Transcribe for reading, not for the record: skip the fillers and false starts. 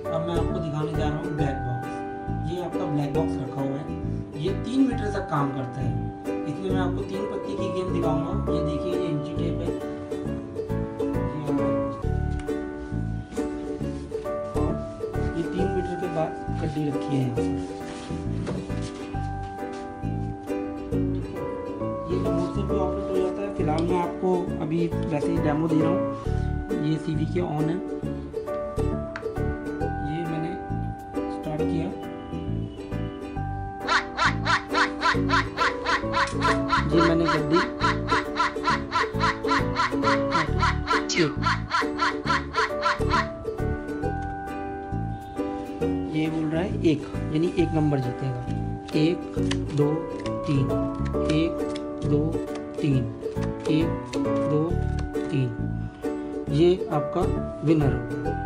अब मैं आपको दिखाने जा रहा हूँ ब्लैक बॉक्स। ये आपका ब्लैक बॉक्स रखा हुआ है, ये 3 मीटर तक काम करता है। इसमें मैं आपको 3 पत्ती की गेंद दिखाऊंगा। ये देखिए, ये इंची टेप है, और ये 3 मीटर के बाद कड्डी रखी है यहाँ। ये रिमोट से भी ऑपरेट हो जाता है। फिलहाल मैं आपको अभी वैसे ही डेमो दे रहा हूँ। ये सीडी के ऑन है, ये मैंने स्टार्ट किया, ये मैंने गड्डी ये बोल रहा है 1, यानी 1 नंबर जीतेगा। 1 2 3, 1 2 3, 1 2 3, ये आपका विनर होगा।